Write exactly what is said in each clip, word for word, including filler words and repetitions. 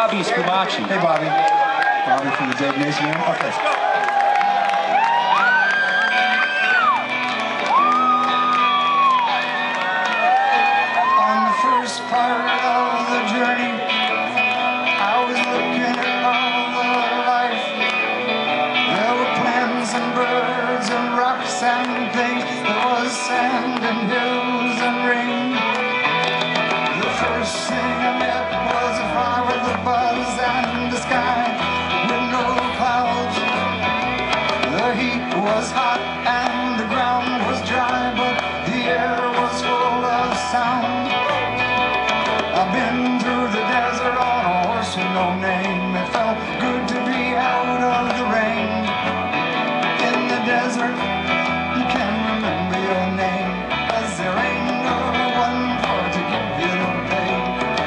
Bobby Scubaci. Hey, Bobby. Bobby from the Dave Nation. Okay. On the first part of the journey, I was looking at all the life. There were plants and birds and rocks and things. There was sand and hills and rain. The first thing I met was a fire with a buzz and the sky with no clouds. The heat was hot and the ground was dry, but the air was full of sound. I've been through the desert on a horse with no name. It felt good to be out of the rain. In the desert, you can't remember your name, 'cause there ain't no one for to give you the pain.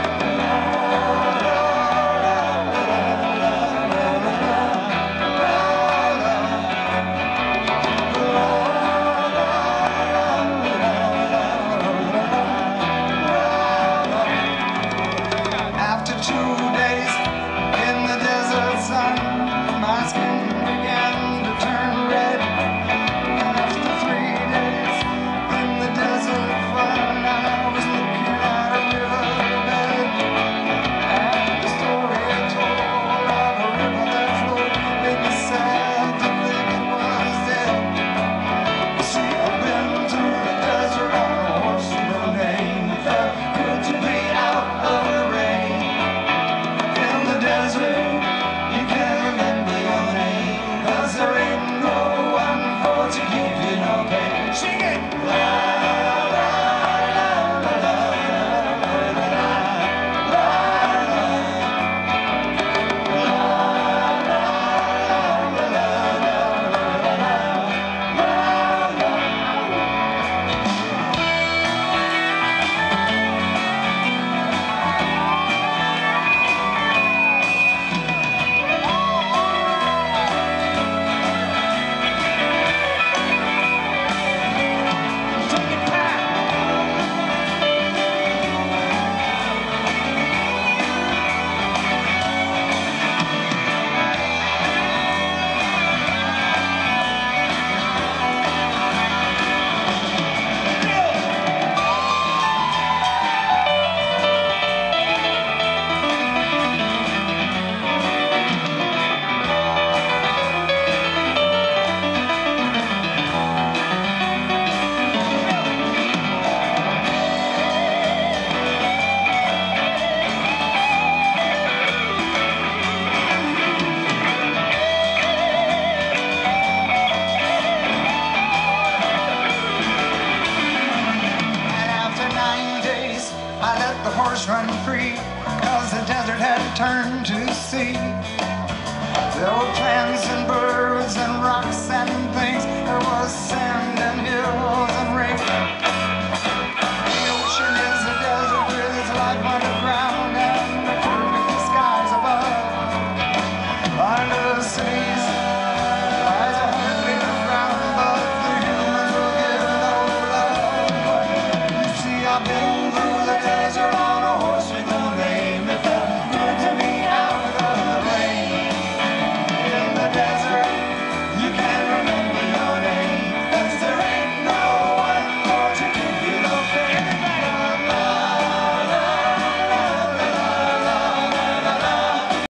After two days in the desert sun, my skin began to turn red. And after three days in the desert fun, I was looking at a riverbed. And the story it told of a river that flowed made me sad to think it was dead. You see, I've been through the desert on a horse with no name. It felt good to be out of the rain. In the desert, you can't remember your name, 'cause there ain't no one for to give you no pain. Sing it! La, la, la, la, la, la, la, la, la, And after nine days, I let the horse run free, 'cause the desert had turned to sea. There were plants and birds and rocks and things. There was sand and hills